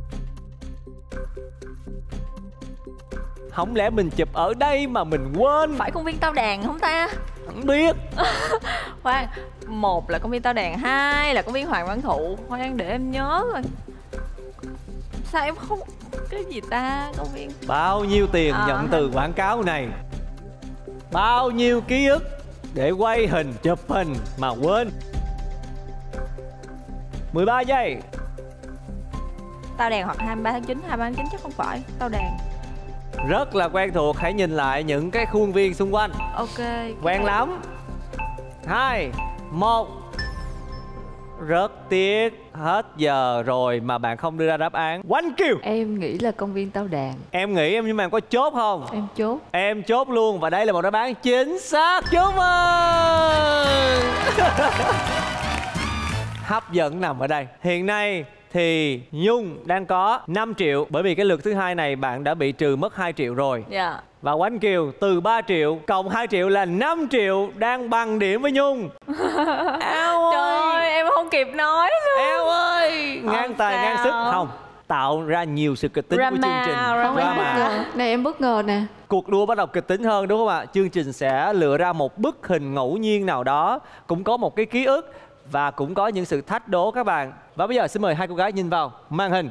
Không lẽ mình chụp ở đây mà mình quên? Phải công viên Tao Đàn không ta? Không biết. Khoan, một là công viên Tao Đàn, hai là công viên Hoàng Văn Thụ. Khoan để em nhớ rồi. Sao em không... Cái gì ta? Công viên... Bao nhiêu tiền à, nhận từ quảng cáo này? Bao nhiêu ký ức để quay hình, chụp hình mà quên? mười ba giây. Tao Đàn hoặc hai mươi ba tháng chín, hai mươi ba tháng chín chắc không phải. Tao Đàn. Rất là quen thuộc, hãy nhìn lại những cái khuôn viên xung quanh. Ok. Quen lắm. Hai, một. Rất tiếc, hết giờ rồi mà bạn không đưa ra đáp án. Oanh Kiều. Em nghĩ là công viên Tao Đàn. Em nghĩ em nhưng mà em có chốt không? Em chốt. Em chốt luôn và đây là một đáp án chính xác. Chúc mừng. Hấp dẫn nằm ở đây. Hiện nay thì Nhung đang có năm triệu. Bởi vì cái lượt thứ hai này bạn đã bị trừ mất hai triệu rồi. Dạ. Yeah. Và Oanh Kiều từ ba triệu cộng hai triệu là năm triệu, đang bằng điểm với Nhung. Eo Trời ơi, ơi, em không kịp nói luôn. Eo ơi, ngang tài ngang sức. Không, tạo ra nhiều sự kịch tính Drama, của chương trình. Không, em bất ngờ. Này em bất ngờ nè. Cuộc đua bắt đầu kịch tính hơn đúng không ạ? Chương trình sẽ lựa ra một bức hình ngẫu nhiên nào đó, cũng có một cái ký ức và cũng có những sự thách đố các bạn. Và bây giờ xin mời hai cô gái nhìn vào màn hình.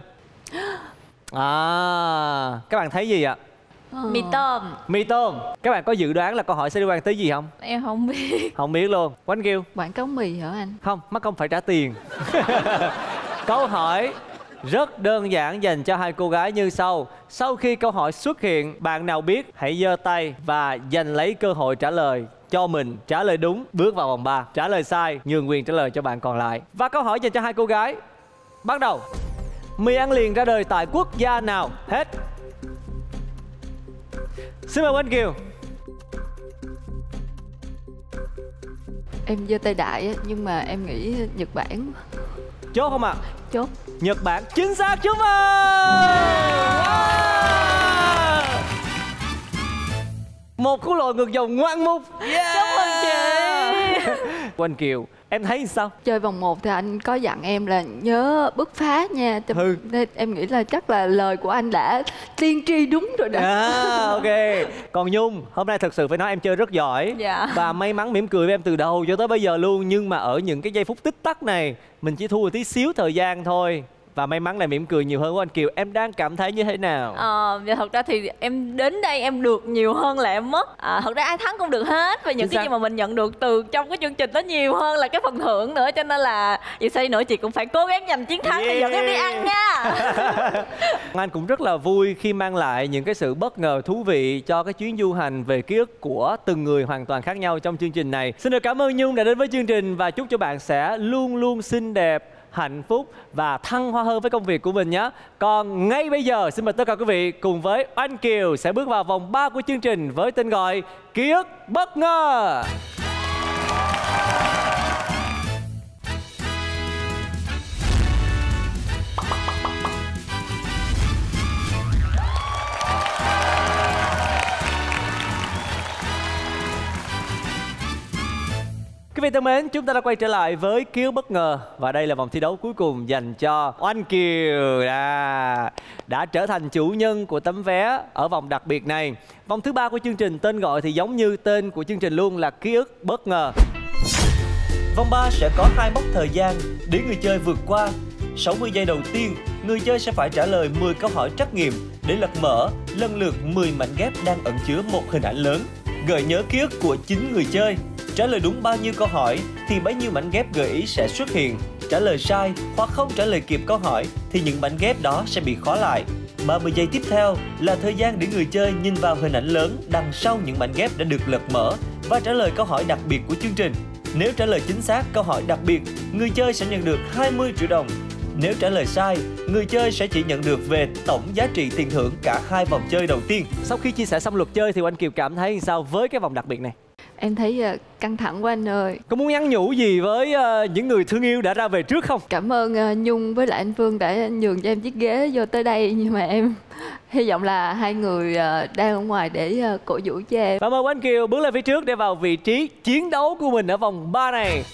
À, các bạn thấy gì ạ? Mì tôm. Mì tôm. Các bạn có dự đoán là câu hỏi sẽ liên quan tới gì không? Em không biết. Không biết luôn. Oanh Kiều. Quảng cáo mì hả anh? Không, mắc công phải trả tiền. Câu hỏi rất đơn giản dành cho hai cô gái như sau. Sau khi câu hỏi xuất hiện, bạn nào biết hãy giơ tay và giành lấy cơ hội trả lời cho mình. Trả lời đúng bước vào vòng ba, trả lời sai nhường quyền trả lời cho bạn còn lại. Và câu hỏi dành cho hai cô gái bắt đầu. Mì ăn liền ra đời tại quốc gia nào? Hết. Xin mời Oanh Kiều. Em giơ tay đại á, nhưng mà em nghĩ Nhật Bản. Chốt không ạ? À? Chốt. Nhật Bản chính xác. Chúc mừng. Wow. Một cú lội ngược dòng ngoạn mục. Yeah. Chúc mừng chị. Oanh Kiều, em thấy sao? Chơi vòng một thì anh có dặn em là nhớ bứt phá nha. Ừ. Nên em nghĩ là chắc là lời của anh đã tiên tri đúng rồi đó. À, ok. Còn Nhung, hôm nay thật sự phải nói em chơi rất giỏi. Dạ. Và may mắn mỉm cười với em từ đầu cho tới bây giờ luôn. Nhưng mà ở những cái giây phút tích tắc này, mình chỉ thua một tí xíu thời gian thôi. Và may mắn là mỉm cười nhiều hơn của anh Kiều. Em đang cảm thấy như thế nào? Ờ, và thật ra thì em đến đây em được nhiều hơn là em mất. À, thật ra ai thắng cũng được hết. Và những Chính cái xác. gì mà mình nhận được từ trong cái chương trình nó nhiều hơn là cái phần thưởng nữa. Cho nên là dù sao đi nữa chị cũng phải cố gắng giành chiến thắng. Thì dẫn em đi ăn nha. Anh cũng rất là vui khi mang lại những cái sự bất ngờ thú vị cho cái chuyến du hành về ký ức của từng người hoàn toàn khác nhau trong chương trình này. Xin được cảm ơn Nhung đã đến với chương trình và chúc cho bạn sẽ luôn luôn xinh đẹp, hạnh phúc và thăng hoa hơn với công việc của mình nhé. Còn ngay bây giờ xin mời tất cả quý vị cùng với Oanh Kiều sẽ bước vào vòng ba của chương trình với tên gọi Ký ức bất ngờ. Quý vị thân mến, chúng ta đã quay trở lại với Ký ức bất ngờ. Và đây là vòng thi đấu cuối cùng dành cho Oanh Kiều đã, đã trở thành chủ nhân của tấm vé ở vòng đặc biệt này. Vòng thứ ba của chương trình tên gọi thì giống như tên của chương trình luôn là Ký ức bất ngờ. Vòng ba sẽ có hai mốc thời gian để người chơi vượt qua. sáu mươi giây đầu tiên, người chơi sẽ phải trả lời mười câu hỏi trắc nghiệm để lật mở lần lượt mười mảnh ghép đang ẩn chứa một hình ảnh lớn, gợi nhớ ký ức của chính người chơi. Trả lời đúng bao nhiêu câu hỏi thì bấy nhiêu mảnh ghép gợi ý sẽ xuất hiện. Trả lời sai hoặc không trả lời kịp câu hỏi thì những mảnh ghép đó sẽ bị khóa lại. ba mươi giây tiếp theo là thời gian để người chơi nhìn vào hình ảnh lớn đằng sau những mảnh ghép đã được lật mở và trả lời câu hỏi đặc biệt của chương trình. Nếu trả lời chính xác câu hỏi đặc biệt, người chơi sẽ nhận được hai mươi triệu đồng. Nếu trả lời sai, người chơi sẽ chỉ nhận được về tổng giá trị tiền thưởng cả hai vòng chơi đầu tiên. Sau khi chia sẻ xong luật chơi thì Oanh Kiều cảm thấy sao với cái vòng đặc biệt này? Em thấy uh, căng thẳng quá anh ơi. Có muốn nhắn nhủ gì với uh, những người thương yêu đã ra về trước không? Cảm ơn uh, Nhung với lại anh Phương đã nhường cho em chiếc ghế vô tới đây. Nhưng mà em hy vọng là hai người uh, đang ở ngoài để uh, cổ vũ cho em. Và mời Oanh Kiều bước lên phía trước để vào vị trí chiến đấu của mình ở vòng ba này.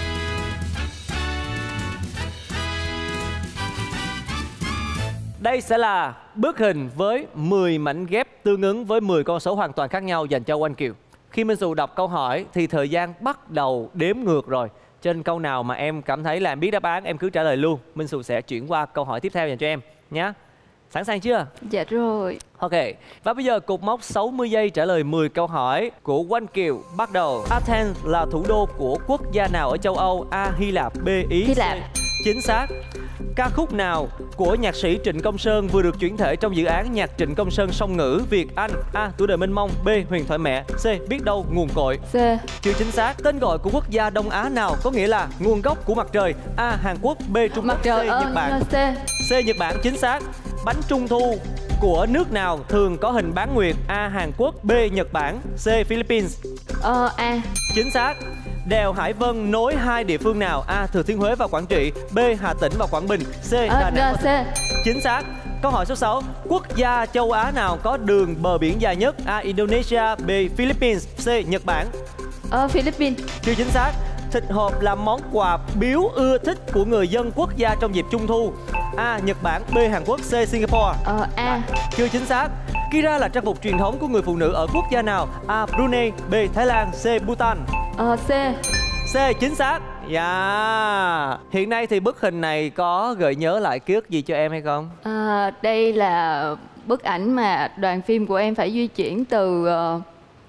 Đây sẽ là bức hình với mười mảnh ghép tương ứng với mười con số hoàn toàn khác nhau dành cho Oanh Kiều. Khi Minh Xù đọc câu hỏi thì thời gian bắt đầu đếm ngược rồi. Trên câu nào mà em cảm thấy là em biết đáp án, em cứ trả lời luôn. Minh Xù sẽ chuyển qua câu hỏi tiếp theo dành cho em nhé. Sẵn sàng chưa? Dạ rồi. Ok, và bây giờ cột mốc sáu mươi giây trả lời mười câu hỏi của Oanh Kiều bắt đầu. Athens là thủ đô của quốc gia nào ở châu Âu? A. Hy Lạp, B. Ý, Hy Lạp. Chính xác. Ca khúc nào của nhạc sĩ Trịnh Công Sơn vừa được chuyển thể trong dự án nhạc Trịnh Công Sơn song ngữ Việt Anh? A. Tuổi đời mênh mông, B. Huyền thoại mẹ, C. Biết đâu nguồn cội. C. Chưa chính xác. Tên gọi của quốc gia Đông Á nào có nghĩa là nguồn gốc của mặt trời? A. Hàn Quốc, B. Trung Mặt Quốc, trời. C. Ờ, Nhật Bản. C. C. Nhật Bản chính xác. Bánh trung thu của nước nào thường có hình bán nguyệt? A. Hàn Quốc, B. Nhật Bản, C. Philippines. Ờ, A. Chính xác. Đèo Hải Vân nối hai địa phương nào? A. Thừa Thiên Huế và Quảng Trị, B. Hà Tĩnh và Quảng Bình, C. Ờ, Đà Nẵng. C. Chính xác. Câu hỏi số sáu. Quốc gia châu Á nào có đường bờ biển dài nhất? A. Indonesia, B. Philippines, C. Nhật Bản. Ờ, Philippines. Chưa chính xác. Thịt hộp là món quà biếu ưa thích của người dân quốc gia trong dịp Trung thu. A. Nhật Bản, B. Hàn Quốc, C. Singapore. Ờ, A. Chưa chính xác. Kira là trang phục truyền thống của người phụ nữ ở quốc gia nào? A. Brunei, B. Thái Lan, C. Bhutan. Ờ, C. C. Chính xác. Yeah. Hiện nay thì bức hình này có gợi nhớ lại ký ức gì cho em hay không? À, đây là bức ảnh mà đoàn phim của em phải di chuyển từ uh,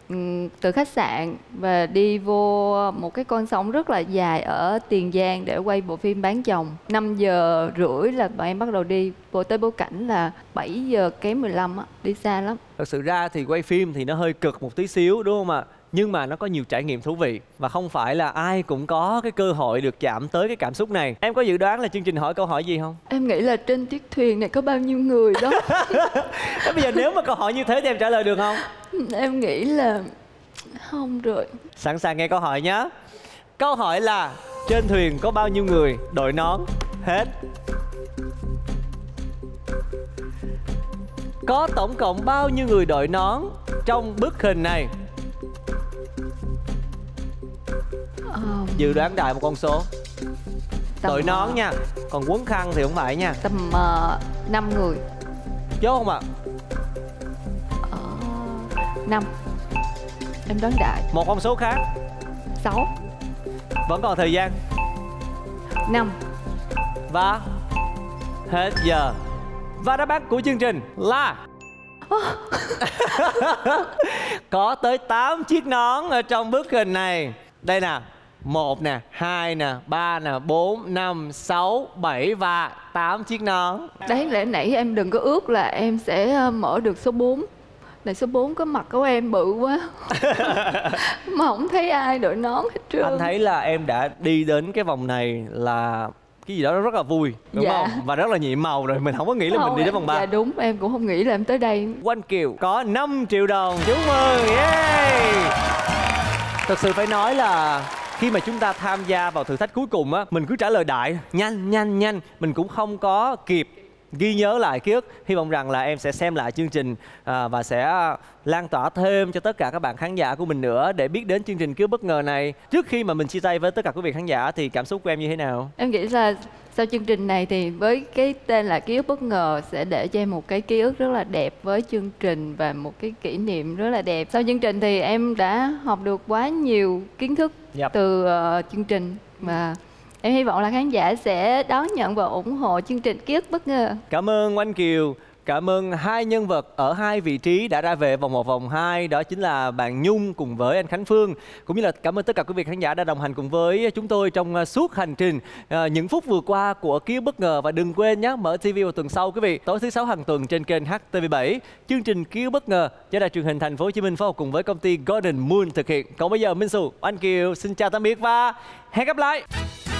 từ khách sạn và đi vô một cái con sông rất là dài ở Tiền Giang để quay bộ phim Bán Chồng. Năm giờ rưỡi là bọn em bắt đầu đi, vô tới bối cảnh là bảy giờ kém mười lăm á, đi xa lắm. Thật sự ra thì quay phim thì nó hơi cực một tí xíu đúng không ạ? Nhưng mà nó có nhiều trải nghiệm thú vị và không phải là ai cũng có cái cơ hội được chạm tới cái cảm xúc này. Em có dự đoán là chương trình hỏi câu hỏi gì không? Em nghĩ là trên chiếc thuyền này có bao nhiêu người đó. Thế bây giờ nếu mà câu hỏi như thế thì em trả lời được không? Em nghĩ là không rồi. Sẵn sàng nghe câu hỏi nhé. Câu hỏi là trên thuyền có bao nhiêu người đội nón? Hết. Có tổng cộng bao nhiêu người đội nón trong bức hình này? Um, Dự đoán đại một con số. tầm, Đội nón nha. Còn quấn khăn thì không phải nha. Tầm uh, năm người. Chốt không ạ? uh, năm. Em đoán đại. Một con số khác. Sáu. Vẫn còn thời gian. Năm. Và hết giờ. Và đáp án của chương trình là có tới tám chiếc nón ở trong bức hình này. Đây nè, một nè, hai nè, ba nè, bốn, năm, sáu, bảy và tám chiếc nón. Đấy, lẽ nãy em đừng có ước là em sẽ mở được số bốn. Này số bốn có mặt của em bự quá. Mà không thấy ai đội nón hết trơn. Anh thấy là em đã đi đến cái vòng này là cái gì đó rất là vui, đúng dạ. không? Và rất là nhiệm màu rồi, mình không có nghĩ là không, mình đi đến vòng ba. Dạ đúng, em cũng không nghĩ là em tới đây. Oanh Kiều có năm triệu đồng. Chúc mừng, yeah. Thật sự phải nói là khi mà chúng ta tham gia vào thử thách cuối cùng á, mình cứ trả lời đại, nhanh, nhanh, nhanh. Mình cũng không có kịp ghi nhớ lại ký ức. Hy vọng rằng là em sẽ xem lại chương trình à, và sẽ lan tỏa thêm cho tất cả các bạn khán giả của mình nữa để biết đến chương trình Ký ức bất ngờ này. Trước khi mà mình chia tay với tất cả quý vị khán giả thì cảm xúc của em như thế nào? Em nghĩ là sau chương trình này thì với cái tên là Ký ức bất ngờ sẽ để cho em một cái ký ức rất là đẹp với chương trình và một cái kỷ niệm rất là đẹp. Sau chương trình thì em đã học được quá nhiều kiến thức Yep. từ uh, chương trình và em hy vọng là khán giả sẽ đón nhận và ủng hộ chương trình Ký ức bất ngờ. Cảm ơn Oanh Kiều. Cảm ơn hai nhân vật ở hai vị trí đã ra về vòng một vòng hai, đó chính là bạn Nhung cùng với anh Khánh Phương. Cũng như là cảm ơn tất cả quý vị khán giả đã đồng hành cùng với chúng tôi trong suốt hành trình à, những phút vừa qua của Ký ức bất ngờ. Và đừng quên nhé, mở ti vi vào tuần sau quý vị, tối thứ sáu hàng tuần trên kênh H T V bảy. Chương trình Ký ức bất ngờ do Đài Truyền hình Thành phố Hồ Chí Minh phối hợp cùng với công ty Golden Moon thực hiện. Còn bây giờ Minh Xù, Oanh Kiều xin chào tạm biệt và hẹn gặp lại.